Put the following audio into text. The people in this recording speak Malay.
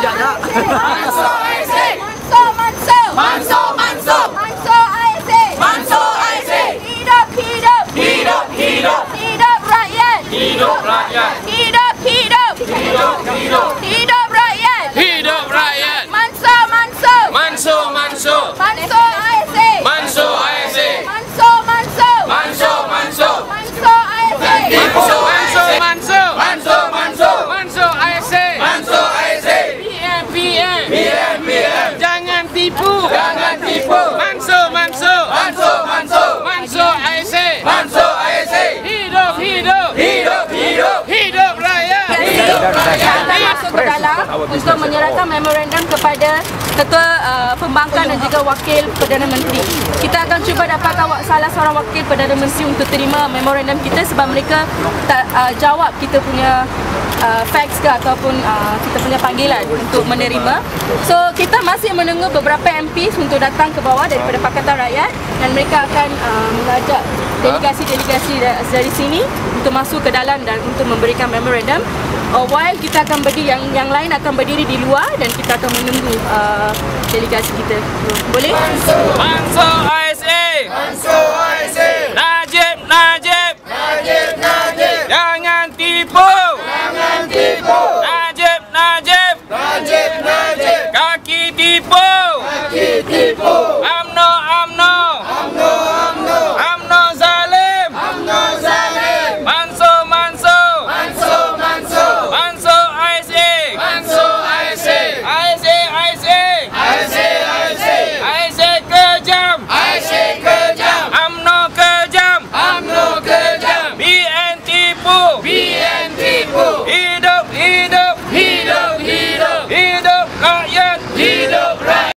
Sekejap tak? Mansur ASA. Mansur, Mansur. Mansur, Mansur. Mansur ASA. Mansur ASA. Hidup, hidup. Hidup, hidup. Hidup rakyat. Hidup rakyat. Hidup, hidup. Hidup, hidup. Hidup rakyat. Hidup rakyat. Mansur, Mansur. Mansur, Mansur. Mansur ASA. Mansur ASA. Mansur, Mansur. Mansur, Mansur. Mansur ASA. Mansur, Mansur. Mansur. Mansur, Mansur. Mansur ASA. Mansur ASA. PM. PM, PM. Jangan tipu. Jangan tipu. Mansur. Mansur, Mansur. Mansur ASA. Mansur ASA. Hidup. Hidup, hidup. Hidup rakyat. Hidup rakyat. Kita masuk ke dalam untuk menyerahkan memorandum kepada Ketua Pembangkang dan juga Wakil Perdana Menteri. Kita akan cuba dapatkan salah seorang Wakil Perdana Menteri untuk terima memorandum kita sebab mereka tak jawab kita punya fax ke ataupun kita punya panggilan untuk menerima. So kita masih menunggu beberapa MP untuk datang ke bawah daripada Pakatan Rakyat dan mereka akan mengajak delegasi-delegasi dari sini untuk masuk ke dalam dan untuk memberikan memorandum. While kita akan berdiri, yang lain akan berdiri di luar dan kita akan menunggu delegasi kita. Boleh? Mansur ASA. Mansur